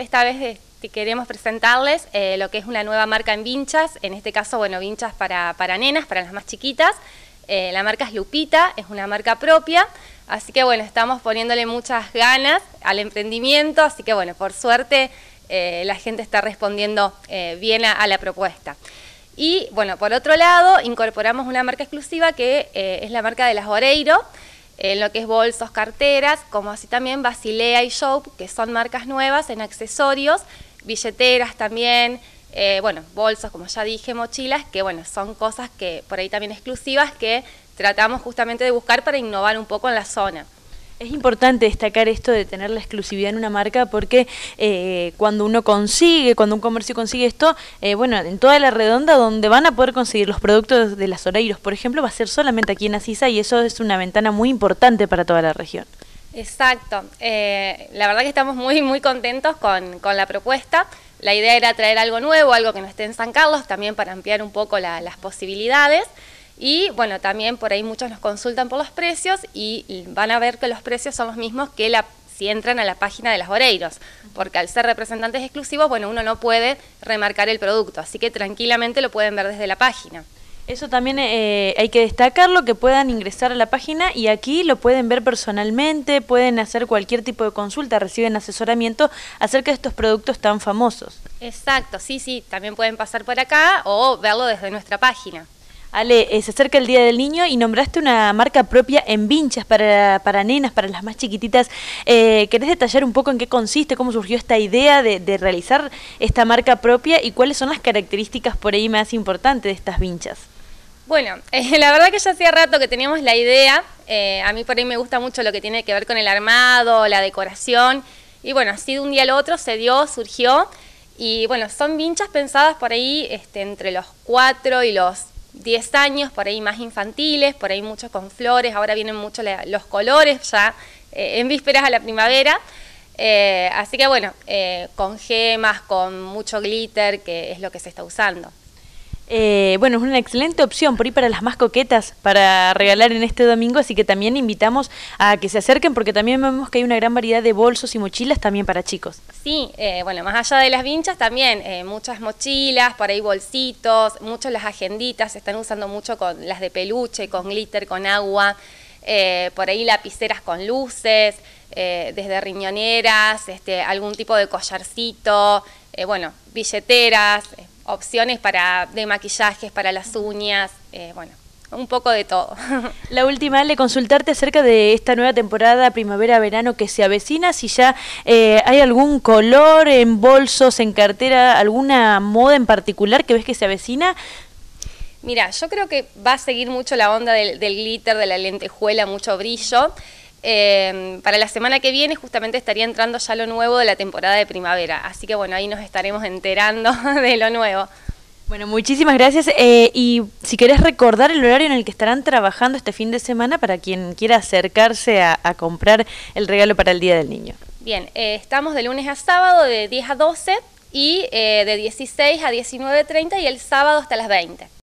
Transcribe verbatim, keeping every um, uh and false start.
esta vez este, queremos presentarles eh, lo que es una nueva marca en vinchas, en este caso, bueno, vinchas para, para nenas, para las más chiquitas. Eh, la marca es Lupita, es una marca propia, así que bueno, estamos poniéndole muchas ganas al emprendimiento, así que bueno, por suerte eh, la gente está respondiendo eh, bien a, a la propuesta. Y bueno, por otro lado, incorporamos una marca exclusiva que eh, es la marca de las Oreiro, en lo que es bolsos, carteras, como así también Basilea y Shope, que son marcas nuevas en accesorios, billeteras también, eh, bueno, bolsos, como ya dije, mochilas, que bueno, son cosas que por ahí también exclusivas que tratamos justamente de buscar para innovar un poco en la zona. Es importante destacar esto de tener la exclusividad en una marca porque eh, cuando uno consigue, cuando un comercio consigue esto, eh, bueno, en toda la redonda donde van a poder conseguir los productos de las Oreiros, por ejemplo, va a ser solamente aquí en Azizá y eso es una ventana muy importante para toda la región. Exacto, eh, la verdad que estamos muy muy contentos con, con la propuesta. La idea era traer algo nuevo, algo que no esté en San Carlos, también para ampliar un poco la, las posibilidades. Y bueno, también por ahí muchos nos consultan por los precios y van a ver que los precios son los mismos que la, si entran a la página de las Oreiros, porque al ser representantes exclusivos, bueno, uno no puede remarcar el producto, así que tranquilamente lo pueden ver desde la página. Eso también eh, hay que destacarlo, que puedan ingresar a la página y aquí lo pueden ver personalmente, pueden hacer cualquier tipo de consulta, reciben asesoramiento acerca de estos productos tan famosos. Exacto, sí, sí, también pueden pasar por acá o verlo desde nuestra página. Ale, eh, se acerca el Día del Niño y nombraste una marca propia en vinchas para, para nenas, para las más chiquititas. Eh, ¿Querés detallar un poco en qué consiste, cómo surgió esta idea de, de realizar esta marca propia y cuáles son las características por ahí más importantes de estas vinchas? Bueno, eh, la verdad que ya hacía rato que teníamos la idea. Eh, a mí por ahí me gusta mucho lo que tiene que ver con el armado, la decoración. Y bueno, así de un día al otro se dio, surgió. Y bueno, son vinchas pensadas por ahí este, entre los cuatro y los diez años, por ahí más infantiles, por ahí muchos con flores, ahora vienen mucho la, los colores ya eh, en vísperas a la primavera, eh, así que bueno, eh, con gemas, con mucho glitter, que es lo que se está usando. Eh, bueno, es una excelente opción por ahí para las más coquetas para regalar en este domingo, así que también invitamos a que se acerquen porque también vemos que hay una gran variedad de bolsos y mochilas también para chicos. Sí, eh, bueno, más allá de las vinchas también eh, muchas mochilas, por ahí bolsitos, muchas las agenditas, se están usando mucho con las de peluche, con glitter, con agua, eh, por ahí lapiceras con luces, eh, desde riñoneras, este, algún tipo de collarcito, eh, bueno, billeteras, eh, opciones para de maquillajes para las uñas, eh, bueno, un poco de todo. La última, le consultarte acerca de esta nueva temporada primavera-verano que se avecina, si ya eh, hay algún color en bolsos, en cartera, alguna moda en particular que ves que se avecina. Mira, yo creo que va a seguir mucho la onda del, del glitter, de la lentejuela, mucho brillo. Eh, para la semana que viene justamente estaría entrando ya lo nuevo de la temporada de primavera, así que bueno, ahí nos estaremos enterando de lo nuevo. Bueno, muchísimas gracias eh, y si querés recordar el horario en el que estarán trabajando este fin de semana para quien quiera acercarse a, a comprar el regalo para el Día del Niño. Bien, eh, estamos de lunes a sábado de diez a doce y eh, de dieciséis a diecinueve treinta y el sábado hasta las veinte.